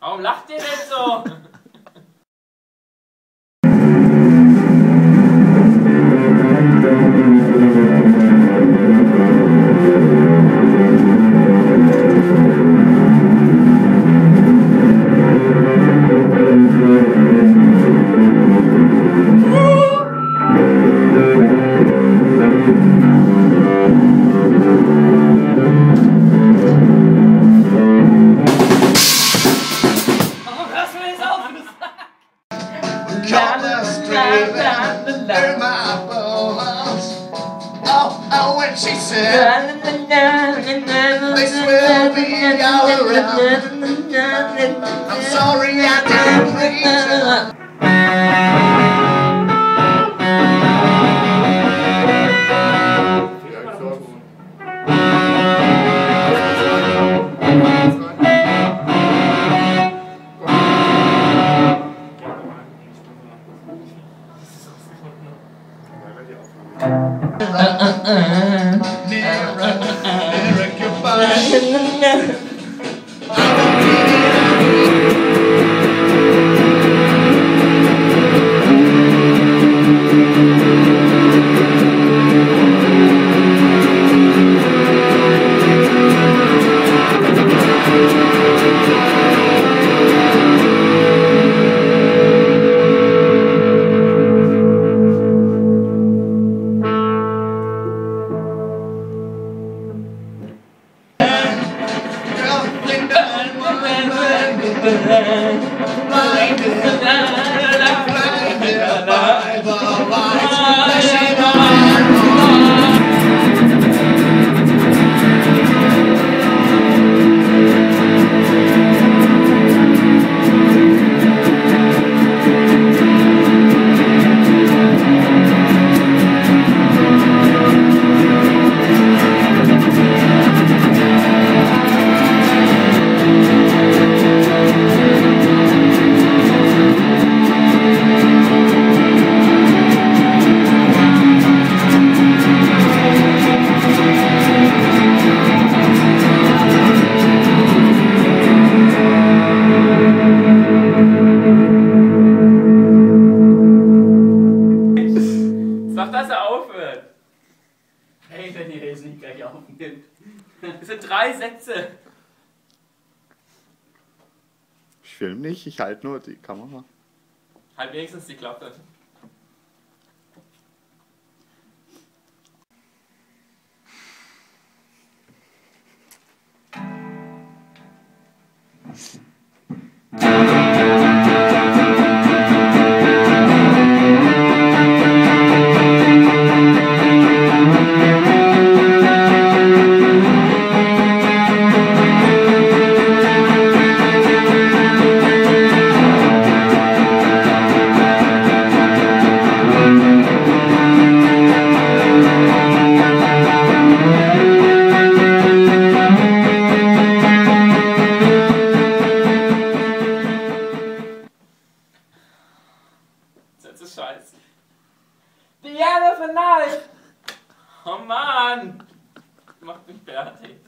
Warum lacht ihr denn so? Oh, when she said, this will be alright. I'm sorry I didn't reach her. Nearer goodbye. Sag, dass er aufhört. Hey, wenn ihr jetzt nicht gleich aufnimmt. Das sind 3 Sätze. Ich filme nicht, ich halte nur die Kamera. Halt wenigstens die Klappe. Das ist scheiße. Diana Finale! Oh Mann! Macht mich fertig.